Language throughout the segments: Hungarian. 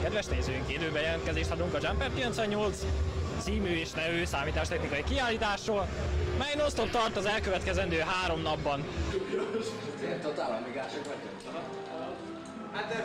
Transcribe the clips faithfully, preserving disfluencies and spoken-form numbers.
Kedves nézőink, időben jelentkezést adunk a Jumper kilencvennyolc című és nevű számítástechnikai kiállításról, mely non-stop tart az elkövetkezendő három napban. Totál amigások vagyunk. Hát de...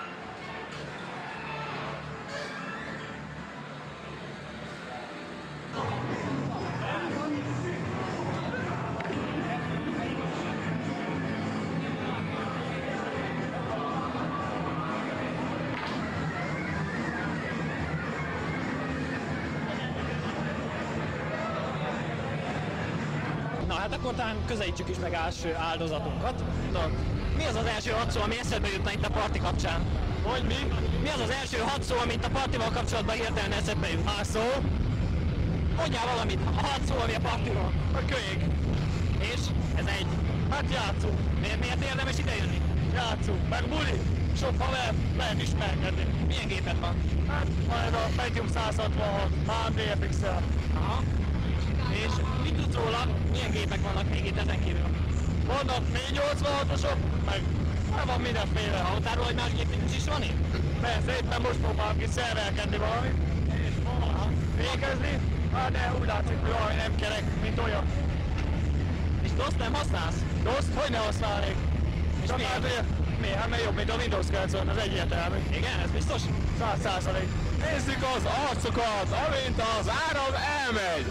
Na hát akkor talán közelítsük is meg első áldozatunkat. Na, mi az az első hat szó, ami eszedbe jutna itt a parti kapcsán? Hogy mi? Mi az az első hat szó, amit a partival kapcsolatban hirtelen eszedbe jut? Hat szó? Mondjál valamit, a hat szó, ami a partival. A kölyök. És? Ez egy. Hát játszunk. Miért, miért érdemes idejönni? Játszunk. Meg buli. Sok haver, lehet ismerkedni. Milyen géped van? Hát majd a Pentium száz hatvanhat, há em dé ef iksz-el. Aha. És mit tudsz róla? Milyen gépek vannak még itt ezen kívül? Vannak négyszáznyolcvanhatosok, meg hát van mindenféle. Hallottál róla, hogy más gép nincs is van itt? Persze, éppen most próbálok ki szervelkedni valamit. És valaha végezni? Hát de úgy látszik, hogy valami nem kerek, mint olyan. És doszt nem használsz? Doszt? Hogy ne használnék? És miért? Hát, ugye, miért? Hát mert jobb, mint a Windows kilencven, az egyértelmű. Igen, ez biztos? Száz százalék. Nézzük az arcokat, amint az áram elmegy!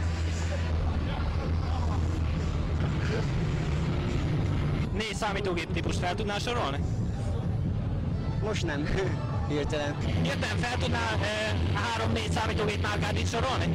Négy számítógép típust fel tudnál sorolni? Most nem. Hirtelen. Hirtelen fel tudnál e, három-négy számítógép márkát itt sorolni?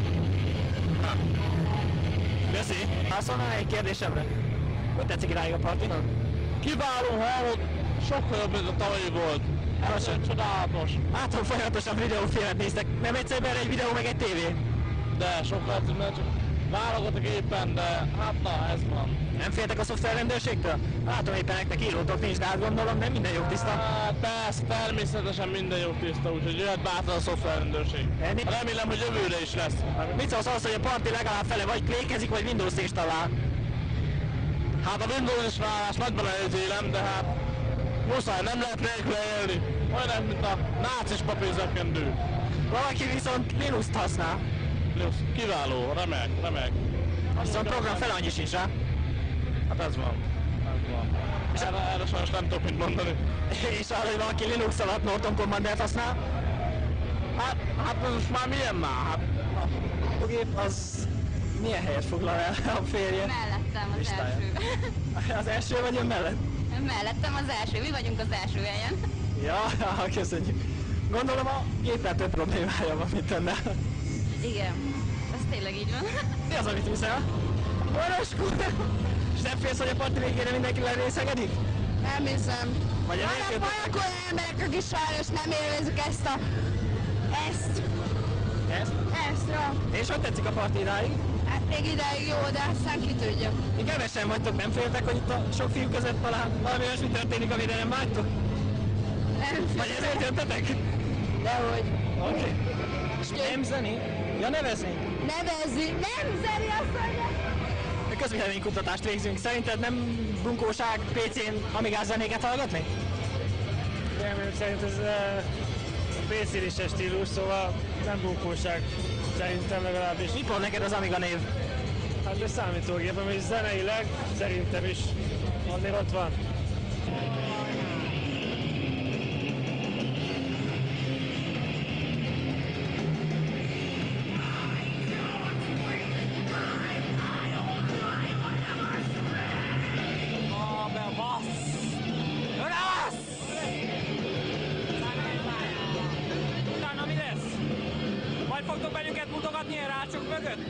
Köszi. Válaszolnál egy kérdésemre? Hogy tetszik idáig a parti? Kiváló hallott, sokkal jobb, mint a tavalyi volt. Ez egy csodálatos. Látom, folyamatosan videófilmet néztek. Nem egyszerűen egy videó meg egy tévé? De sokkal egyszerűbb, mert csak válogatok éppen, de hát na, ez van. Nem féltek a szoftverrendőrségtől? Látom éppen nektek írótok nincs, de hát gondolom nem minden jogtiszta. Hát persze, természetesen minden jogtiszta, úgyhogy jöhet bátran a szoftverrendőrség. Remélem, hogy jövőre is lesz. Mit szólsz ahhoz, hogy a parti legalább fele vagy klékezik, vagy Windows-t installál? Hát a Windows installálás nagyban elítélem, de hát muszáj, nem lehet nélkül élni. Olyan, mint a nácis papírzsebkendő. Valaki viszont Linux-t használ. Linux, kiváló, remek, remek. Viszont program fel annyi sincs rá. Hát ez van. Ez van. És erre, erre sajnos nem tudok mit mondani. És arra, hogy valaki Linux alatt Norton Commandert használ? Hát, hát most már milyen már? Hát, a gép az milyen helyet foglal el a férje? Mellettem az első. Az első vagy ön mellett? Mellettem az első, mi vagyunk az első helyen. Ja, köszönjük. Gondolom a géppel több problémája van, mint önnel. Igen, ez tényleg így van. Mi az, amit viszel? Varos kurva! És nem félsz, hogy a parti végére mindenki lerészegedik? Nem hiszem. Vagy Vannak, vannak olyan emberek, akik sajnos nem élvezik ezt a... ezt. Ezt? Ezt, ja. És hogy tetszik a parti idáig? Hát még ideig jó, de aztán ki tudja. Én kevesen vagytok, nem féltek, hogy itt a sok fiú között talán valami olyasmi történik, amire nem vágytok? Nem Vagy ezért jöttetek? Dehogy. Oké. Okay. És nem zeni? Ja, nevezni? Nevezni, nem zeni azt mondja. Közvéleménykutatást végzünk. Szerinted nem bunkóság pé cén Amigás zenéket hallgatni? Nem, szerint ez uh, pé cé-s stílus, szóval nem bunkóság. Szerintem legalábbis. Mi pont neked az Amiga név? Hát de számítógépem, és zeneileg szerintem is azért ott van. Utána mi lesz? Majd fogtok bennünket mutogatni a rácsok mögött?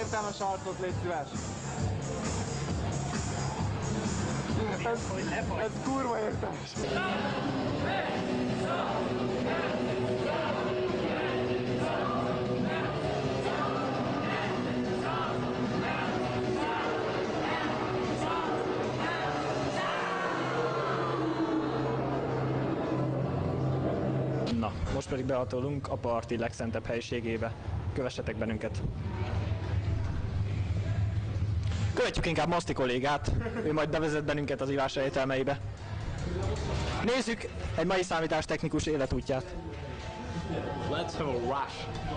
értelmes arcot, légy szíves. Ez, ez kurva értelmes. Na, most pedig behatolunk a parti legszentebb helyiségébe. Kövessetek bennünket! Követjük inkább Maszti kollégát, ő majd bevezet bennünket az ivás ételmeibe. Nézzük egy mai számítástechnikus életútját. Let's have a rush.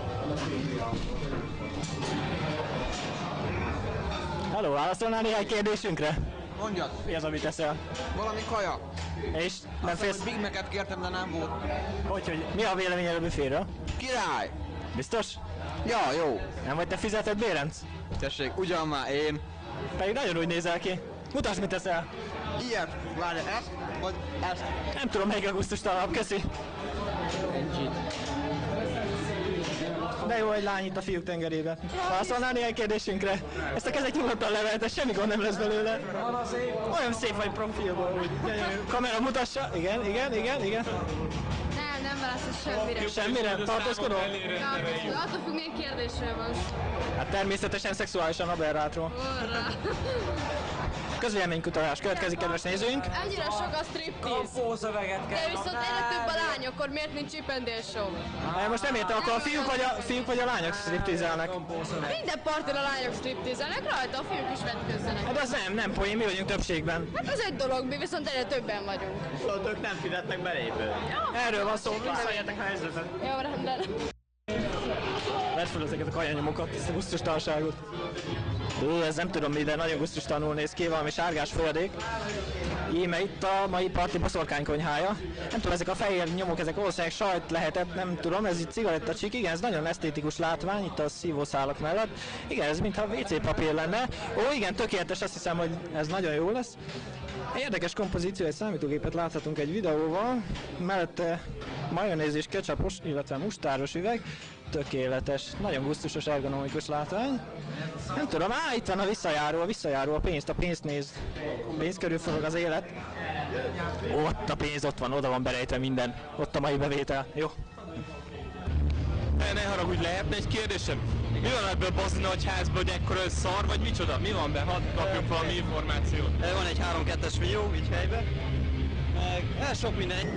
Hello, válaszolnál néhány kérdésünkre? Mondjad, Mi az, amit eszel? valami kaja. És nem Azt félsz? hogy Big Mac-et kértem, de nem volt. Hogy, hogy mi a véleményed a büféről? Király! Biztos? Ja, jó. Nem vagy te fizetett Bérenc? Tessék, ugyan már én. Pedig nagyon úgy nézel ki. Mutasd, mit eszel. Ilyet, várj, ezt, vagy ezt. Nem tudom, melyik a gusztustalanabb, köszi. De jó, egy lány itt a fiúk tengerében. Válaszolnál néhány kérdésünkre? Ezt a kezet nyugodtan levehet, semmi gond nem lesz belőle. Olyan szép vagy profilból, úgy. Kamera mutassa. Igen, igen, igen, igen. Nem, nem válaszol semmire. Semmire? Tartózkodó? Ja, attól függ, milyen kérdésről van. Hát természetesen szexuálisan aberrátról. Orra. Közvéleménykutatás következik, kedves nézőink. Ennyire sok a striptease. Kampószöveget De kell viszont egyre több a lány, akkor miért nincs Chip and Dale show? Hát most nem értem, akkor a fiúk vagy a, fiúk vagy a lányok stripteaselnek. Minden partin a lányok stripteaselnek, rajta a fiúk is vetközzenek. Hát az nem, nem poén, mi vagyunk többségben. Hát az egy dolog, mi viszont egyre többen vagyunk. Viszont ők nem fizetnek belépő. Erről van szó, visszaértek a helyzetet. Jó, rendben. Vedd fel ezeket a kajanyomokat, ezt a gusztustalanságot. Ú, ez nem tudom mi, de nagyon gusztustalanul néz ki, valami sárgás folyadék. Íme itt a mai parti boszorkánykonyhája. Nem tudom, ezek a fehér nyomok, ezek valószínűleg sajt lehetett, nem tudom, ez itt cigarettacsik, igen, ez nagyon esztétikus látvány itt a szívószálak mellett. Igen, ez mintha vé cé papír lenne. Ó, igen, tökéletes, azt hiszem, hogy ez nagyon jó lesz. Érdekes kompozíció, egy számítógépet láthatunk egy videóval, mellette majonéz és ketchupos, illetve mustáros üveg. Tökéletes, nagyon gusztusos, ergonomikus látvány. Nem tudom, á, itt van a visszajáró, a visszajáró, a pénzt, a pénzt néz. A pénz körül forog az élet. Ott a pénz, ott van, oda van berejtve minden. Ott a mai bevétel. Jó. Ne, ne haragudj, lehetne egy kérdésem? Mi van ebből bazzi nagy házban, hogy ekkora ez szar, vagy micsoda? Mi van be? Hadd kapjunk valami információt. Van egy három kettes millió, így helybe. Meg el sok minden.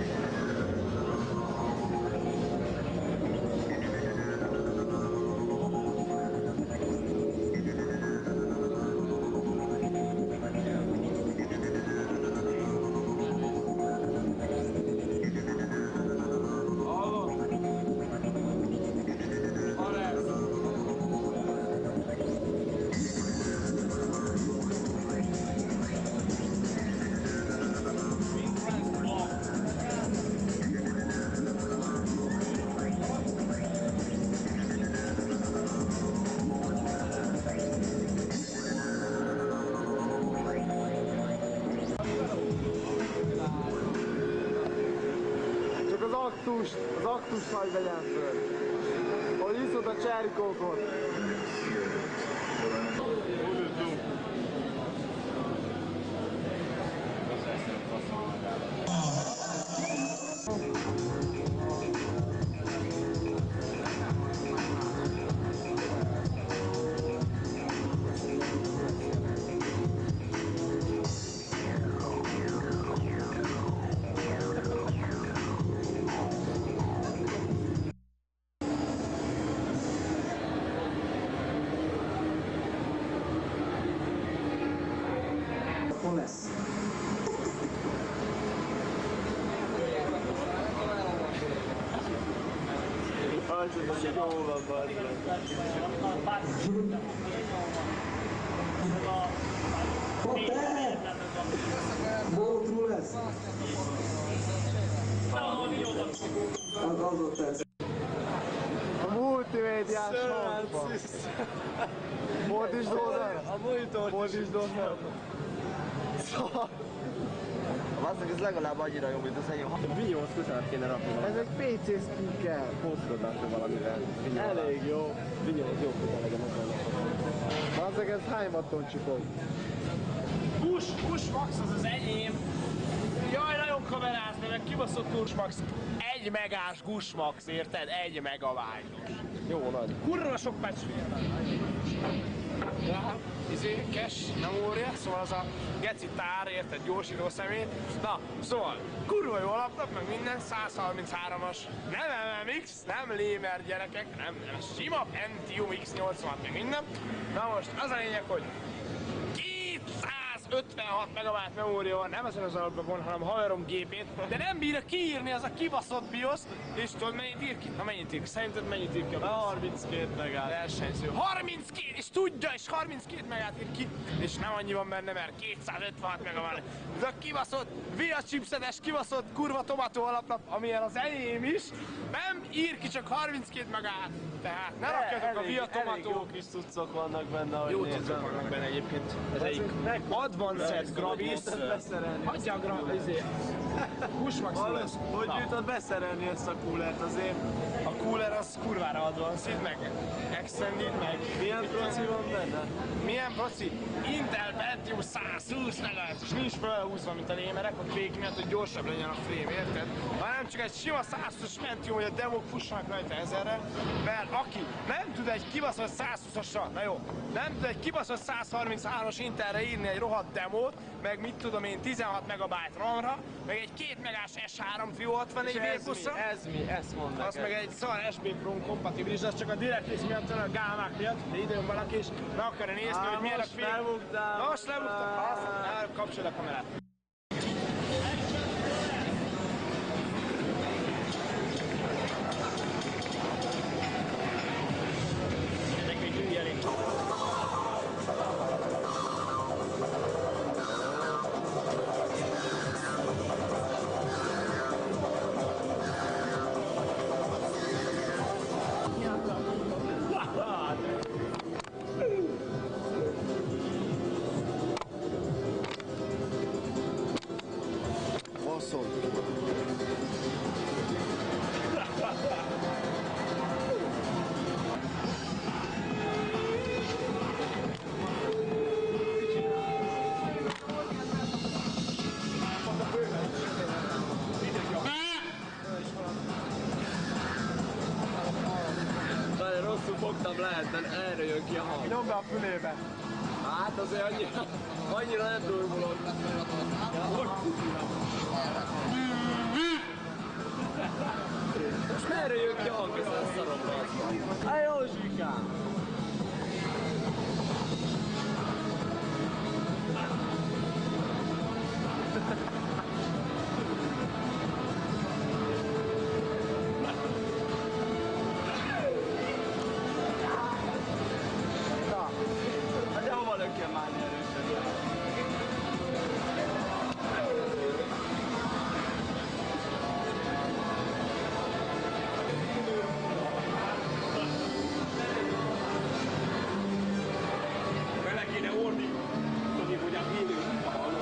Csak az aktus, az aktus majd vegyem föl. Hogy iszod a cserikókot. Bótrú lesz. Az az ott lesz. A multimédiás hangban. Fordítsd oldal. A monitor. Fordítsd oldal. Szóval... Valószínűleg ez legalább annyira jó, mint az enyém. Vinyóhoz közelebb kéne rakni. Ez egy pé cé speaker. Mozgatásra valamivel. Elég jó. Vinyóhoz jó közel legyen az a Valószínűleg ez hány watton csipog? Push, push max az az enyém. Jaj, nagyon kamerázni, meg kibaszott push max. Egy megás gush max, érted? Egy megabyte-os. Jó nagy. Kurva sok patch. Ja, izé, cache, memória, szóval az a geci tár, érted, gyorsító szemét. Na, szóval, kurva jó alapnap, meg minden, száz harminchárom-as, nem em em iksz, nem Lémer gyerekek, nem, nem, sima Pentium iksz nyolcvan, meg minden. Na most, az a lényeg, hogy kétszázötvenhat megabyte memória van, nem ezen az alapban, hanem a haverom gépét, de nem bírja kiírni az a kibaszott BIOS, és tudod mennyit ír ki? Na mennyit ír ki? Szerinted mennyit ír ki a BIOS? harminckét megát. Versenyző. harminckét, és tudja, és harminckét megát ír ki, és nem annyi van benne, mert kétszázötvenhat megabyte. Ez a kibaszott, via chipsetes, kibaszott kurva tomató alapnap, amilyen az enyém is, nem ír ki csak harminckét megát. Tehát ne rakjatok a via tomató. Jó kis cuccok vannak benne, ahogy Jó nézem. cuccok vannak benne egyébként. Ez egy Advanced Gravis. Hagyja a Gravis. Pushmax lesz. Hogy jutott beszerelni ezt a coolert azért? A cooler az kurvára Advanced, meg Extended, meg... Milyen proci van benne? Milyen proci? Intel Pentium százhúsz megahertz, és nincs felhúzva, mint a lémerek, a Quake miatt, hogy gyorsabb legyen a frame, érted? Hanem csak egy sima százhúszas Pentium, hogy a demók fussanak rajta ezerre, mert aki nem tud egy kibaszott százhúszasra, na jó, nem tud egy kibaszott száz harminchárom-as Intelre írni egy rohadt demót, meg mit tudom én, tizenhat megabyte RAM-ra, meg egy két megás es három Trio hatvannégy V-buszra. Ez mi? Ezt mondd Az nekem. meg egy szar es bé Pro kompatibilis, az csak a DirectX miatt, a gámák miatt, de időn valaki is meg akarja nézni, Á, hogy milyen a most fél. lebuktál, Most lebuktam, azt, kapcsolod a kamerát. Nagyon rosszul fogtam lehet, de erre jön ki a hang. Nyomd be a fülébe. Hát azért annyira, annyira nem durvulok. Most merre jön ki a hang, ez a szaromban? Há, Józsikám! Hát de hova lökjem már erősen? Bele kéne ordítani, hogy a hívő hallom.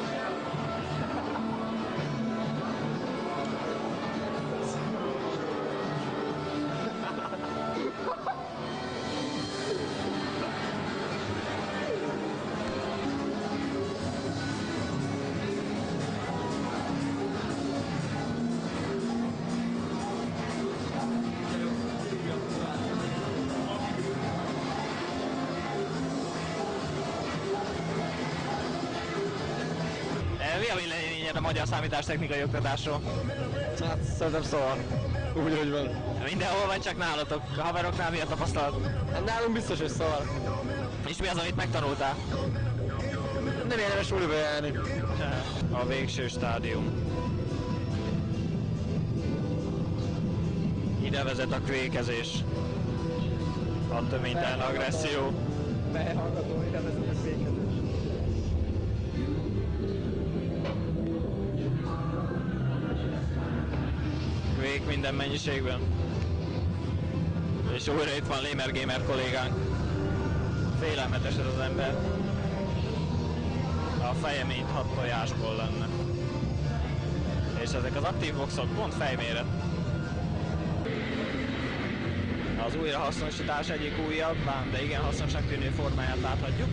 Mi a véleményed a magyar számítástechnikai oktatásról? Hát szerintem szar. Úgy, hogy van. Mindenhol van, csak nálatok. A haveroknál mi a tapasztalat? Hát nálunk biztos, hogy szar. És mi az, amit megtanultál? Nem érdemes suliba járni. A végső stádium. Ide vezet a kvékezés. A töménytelen agresszió. Behallgató, ide vezet a fékezés. Kvék minden mennyiségben. És újra itt van Lémer Gamer kollégánk. Félelmetes ez az ember. A feje mint hat tojásból lenne. És ezek az aktív boxok pont fejméret. Az újrahasznosítás egyik újabb, de igen hasznosnak tűnő formáját láthatjuk.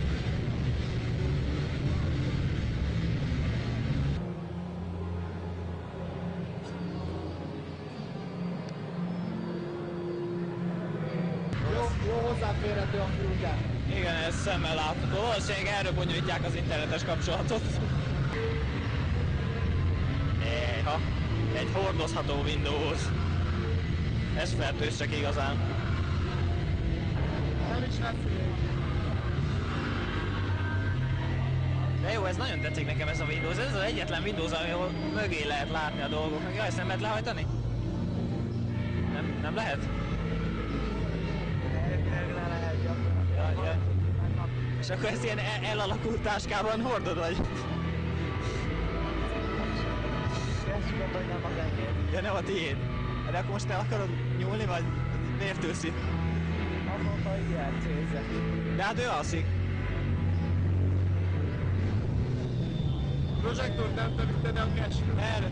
Jó hozzáférhető a külgán. Igen, ez szemmel látható. Valószínűleg erről bonyolítják az internetes kapcsolatot. Éha, egy hordozható Windows. Ez fertős csak igazán. Nem is lesz. De jó, ez nagyon tetszik nekem ez a Windows. Ez az egyetlen Windows, ahol mögé lehet látni a dolgoknak. Jaj, ezt nem lehet lehajtani? Nem, nem lehet? Jaj, jaj. És akkor ezt ilyen el- elalakult táskában hordod, vagy? Ja, nem a tiéd. De akkor most te akarod nyúlni, vagy miért őszi? Azóta ilyen cézek. De hát ő alszik. Projektort nem tevíted el a cash-re. Erre.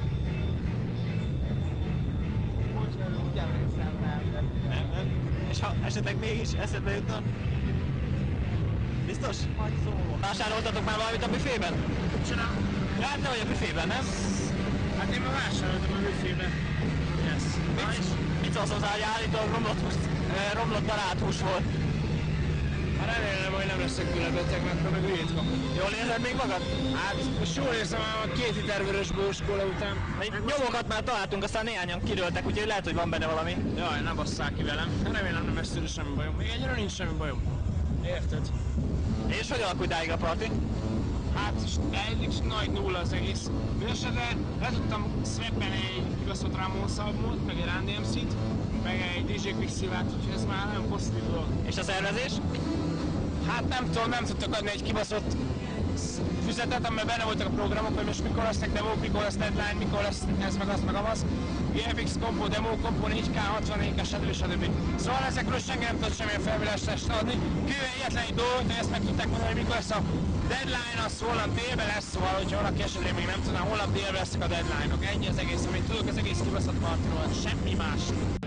Úgy emlékszem, nem. Nem, nem. És ha esetleg mégis eszedbe jutna? Biztos? Majd szólok. Vásároltatok már valamit a büfében? Csinálom. Ja, hát te vagy a büfében, nem? Hát én már vásároltam a büfébe. Yes. Mit, mit szólsz hozzá, hogy állítólag romlott, hús- eh, romlott baráthús volt? Hát remélem, hogy nem leszek különbeteg, mert akkor meg ügyét kapok. Jól érzed még magad? Hát most jól érzem a két liter vörös bóskóla után. Egy nyomokat már találtunk, aztán néhányan kiröltek, úgyhogy lehet, hogy van benne valami. Jaj, ne basszák ki velem. Remélem nem lesz tőle semmi bajom. Még egyre nincs semmi bajom. Érted? És hogy alakult idáig a parti? Hát eddig nagy nulla az egész. Mindenesetre le tudtam swappelni egy kibaszott Ramon albumot, meg egy Run D M C-t, meg egy dé jé Quicksilvert, úgyhogy ez már nagyon pozitív dolog. És a szervezés? Hát nem tudom, nem tudtak adni egy kibaszott füzetet, amiben benne voltak a programok, hogy most mikor lesznek demók, mikor lesz deadline, mikor lesz ez meg az meg az. gé ef iksz kompó, demo, kompó négy ká, hatvannégy, stb. stb. Szóval ezekről senki nem tudott semmilyen felvillást adni. Kivéve egyetlen egy dolgot, hogy ezt meg tudták mondani, hogy mikor lesz a deadline, az holnap délben lesz, szóval, hogyha valaki esetleg még nem tudná, holnap délben lesznek a deadline-ok. Ennyi az egész, amit tudok az egész kibaszott partiról, semmi más.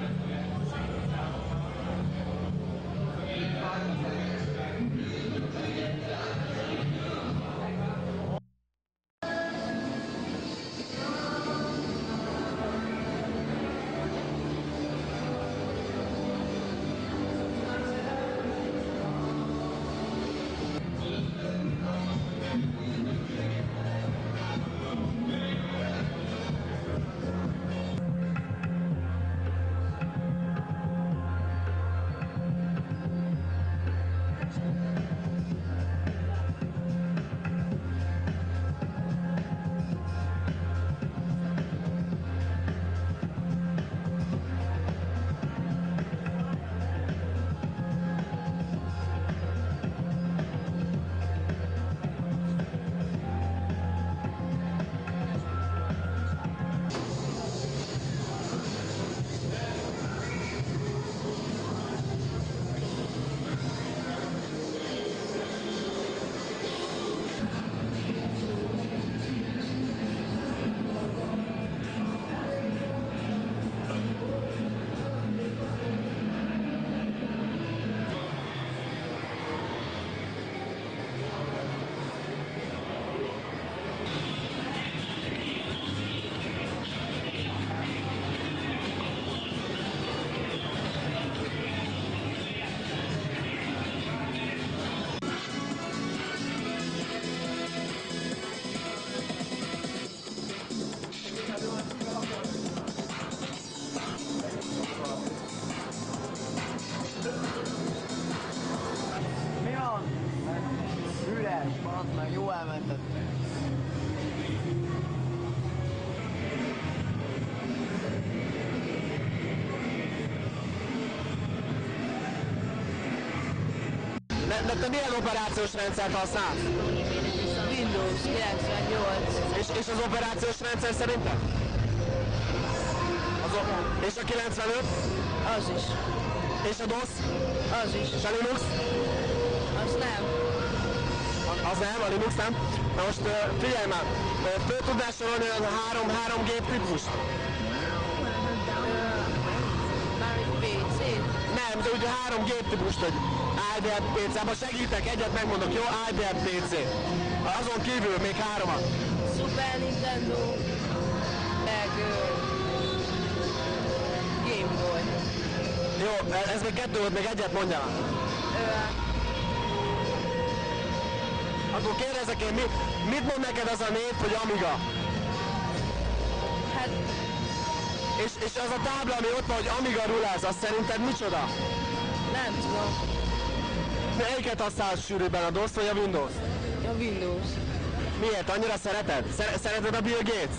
Mi van? Üres, bazd meg, jó elmented. De, de te milyen operációs rendszert használsz? Windows kilencvennyolc. És, és az operációs rendszer szerintem? Az o- és a kilencvenöt? Az is. És a DOS? Az is. És a Linux? Az nem. A- Az nem, a Linux nem. Na most uh, figyelj már, uh, föl tudnál sorolni a három, három gép típust? Mármint pé cé? Nem, de ugye három gép típust, hogy i bé em pé cé, abban segítek, egyet megmondok, jó? i bé em pé cé. Azon kívül még háromat. Super Nintendo, meg uh, Game Boy. Jó, ez még kettő volt, még egyet mondjál. Uh, Akkor kérdezek én, mit, mit mond neked az a név, hogy Amiga? hát És, és az a tábla, ami ott van, hogy Amiga Rulez, az szerinted micsoda? nem tudom. Melyiket használsz sűrűbben, a DOS vagy a Windows? A Windows. Miért? Annyira szereted? Szer- szereted a Bill Gates?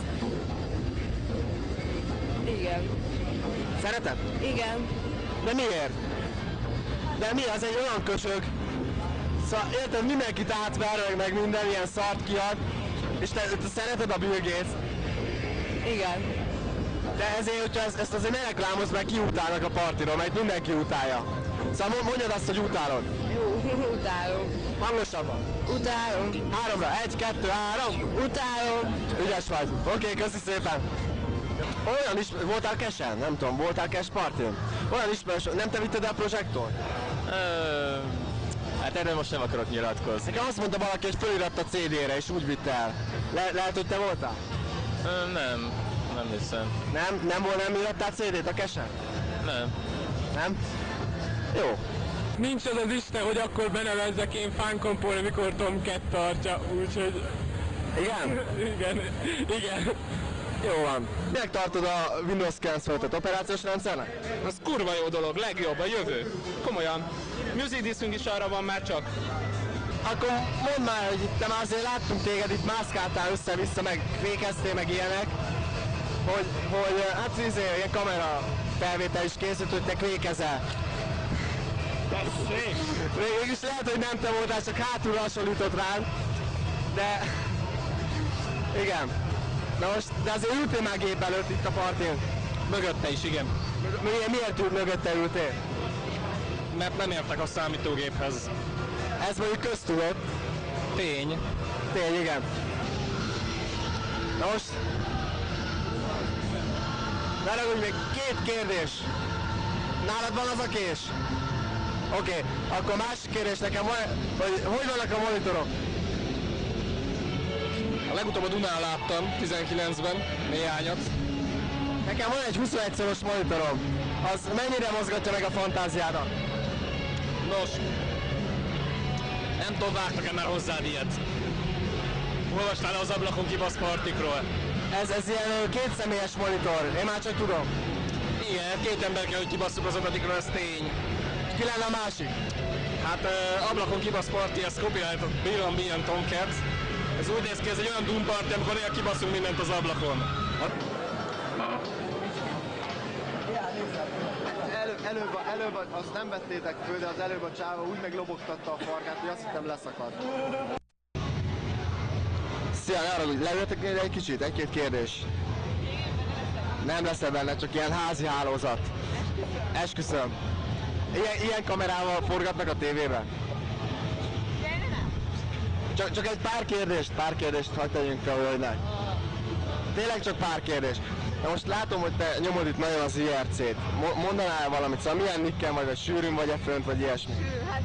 Igen. Szereted? Igen. De miért? De mi? Az egy olyan köcsög. Szóval érted, mindenkit átvernek meg minden ilyen szart kiad, és te, te szereted a Bill Gates. Igen. De ezért, hogyha ezt, ezt azért ne reklámozd meg, ki utálnak a partiról, mert mindenki utálja. Szóval mondjad azt, hogy utálod. Jó, utálom. Hangosabban. Utálom. Háromra. Egy, kettő, három. Utálom. Ügyes vagy. Oké, okay, köszi szépen. Olyan is, voltál Cash-en? Nem tudom, voltál Cash partin? Olyan ismerős, nem te vitted el a projektor? Ö, hát erről most nem akarok nyilatkozni. Nekem azt mondta valaki, hogy fölíratta cé dére, és úgy vitte el. Le- lehet, hogy te voltál? Ö, nem, nem hiszem. Nem? Nem volt, nem írattál cé dét a Cash-en? Nem. Nem? Jó. Nincs az az Isten, hogy akkor benevezzek én fánkompóra, mikor Tomcat tartja, úgyhogy... Igen? igen, igen. Jó van. Minek tartod a Windows kilencvenötöt operációs rendszernek? Az kurva jó dolog, legjobb, a jövő. Komolyan. Music diskünk is arra van már csak. Akkor mondd már, hogy itt te már azért láttunk téged, itt mászkáltál össze-vissza, meg fékeztél, meg ilyenek, hogy, hogy hát izé, ilyen kamera felvétel is készült, hogy te kvékezel. Végülis lehet, hogy nem te voltál, csak hátul hasonlított rád, de igen. Na most, de azért ültél már gép előtt itt a partin? Mögötte is, igen. Miért, miért ült mögötte ültél? Mert nem értek a számítógéphez. Ez mondjuk köztudott. Tény. Tény, igen. Na most... Ne ragudj, még két kérdés. Nálad van az a kés? Oké, okay. Akkor másik kérdés nekem van, hogy hogy vannak a monitorok? A legutóbb a Dunán láttam, tizenkilencben, néhányat. Nekem van egy huszonegy szoros monitorom. Az mennyire mozgatja meg a fantáziádat? Nos, nem tudom, vágtak-e már hozzád ilyet. Olvastál az ablakon kibasz partikról? Ez, ez ilyen kétszemélyes monitor, én már csak tudom. Igen, két ember kell, hogy kibasszuk az ablakról, ez tény. Ki lenne a másik? Hát uh, ablakon kibasz parti, ez copyrightot Bill and Tomcat. Ez úgy néz ki, ez egy olyan Doom party, amikor néha kibasszunk mindent az ablakon. Előbb, előbb, előbb, azt nem vettétek föl, de az előbb a csáva úgy meglobogtatta a farkát, hogy azt hittem leszakadt. Szia, arra, hogy leültek egy kicsit, egy-két kérdés. Nem leszel benne, csak ilyen házi hálózat. Esküszöm. Ilyen, ilyen kamerával forgatnak a tévében? Csak, csak egy pár kérdést, pár kérdést hagyd tegyünk fel, hölgynek. Tényleg csak pár kérdés. Na most látom, hogy te nyomod itt nagyon az i er cét. Mo- mondanál valamit, szóval milyen nicken vagy, vagy sűrűn vagy-e fönt, vagy ilyesmi? Hát...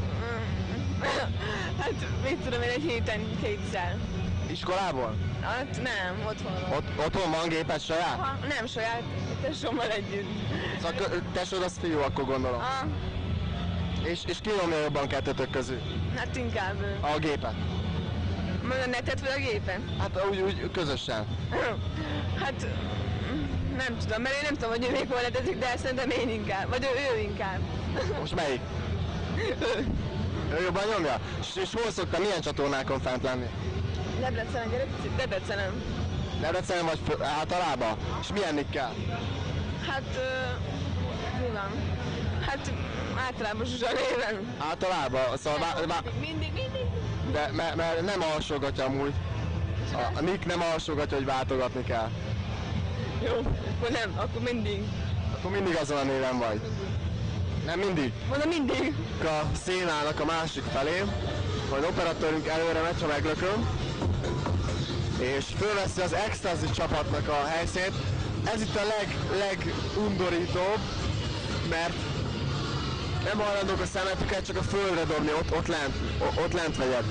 hát mit tudom én, egy héten kétszer. Iskolából? Hát nem, otthon van. Ot- otthon van géped saját? Ha, nem saját, tesómmal együtt. Szóval kö- tesód az fiú, akkor gondolom. Ah, És, és ki nyomja jobban kettőtök közül? hát inkább ő. A gépet? Majd a netet vagy a gépen? Hát úgy, úgy közösen. Hát... nem tudom, mert én nem tudom, hogy ő még hol netezik, de szerintem én inkább. Vagy ő, ő inkább. Most melyik? ő. Ő jobban nyomja? És, és hol szoktam, milyen csatornákon fent lenni? Debrecenen, gyere picit, Debrecenen. Debrecenen vagy fő, általában? És milyen nikkel? Hát... Uh, mi van? Hát általában Zsuzsa néven. Általában? Szóval vá, vá, Mindig, mindig. de mert me, nem alsógatja amúgy. A, a Nick nem alsógatja, hogy váltogatni kell. Jó, akkor nem, akkor mindig. Akkor mindig azon a néven vagy. Nem mindig? Mondom mindig. A szénának a másik felé. majd operatőrünk előre megy, ha meglököm, és fölveszi az Ecstasy csapatnak a helyszínét. Ez itt a leg, legundorítóbb, mert nem hajlandók a szemetüket csak a földre dobni, ott, ott, lent, ott lent vegyed.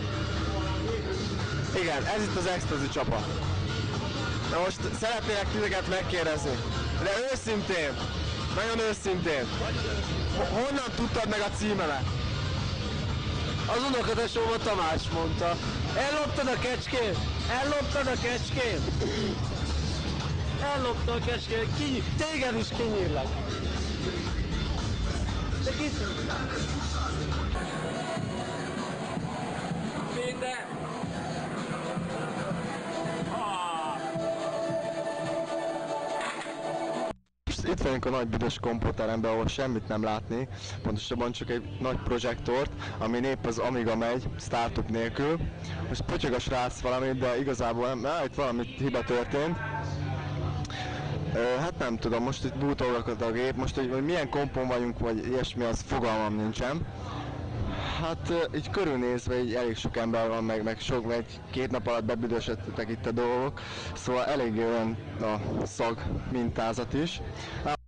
Igen, ez itt az Ecstasy csapat. Na most szeretnélek titeket megkérdezni, de őszintén, nagyon őszintén, honnan tudtad meg a címemet? Az unokatesóm a Tamás mondta. Elloptad a kecskét? Elloptad a kecskét? Ellopta a kecskét, ki, téged is kinyírlak. De ki... Minden! Itt vagyunk a nagy büdös kompóteremben, ahol semmit nem látni, pontosabban csak egy nagy projektort, ami épp az Amiga megy, startup nélkül. Most pötyög a srác valamit, de igazából nem, á, itt valami hiba történt. Ö, hát nem tudom, most itt bútolgatott a gép, most hogy, hogy milyen kompon vagyunk, vagy ilyesmi, az fogalmam nincsen. Hát így körülnézve így elég sok ember van, meg, meg sok, egy két nap alatt bebüdösödtek itt a dolgok, szóval elég olyan a szag mintázat is.